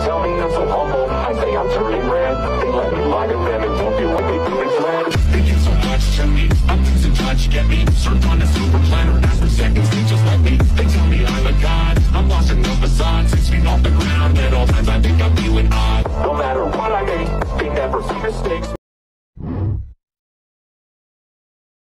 tell me I'm so humble. I say I'm turning red. They let me lie to them and don't do what they do instead. Thinking so much to me, I'm losing touch, get me. Certain on the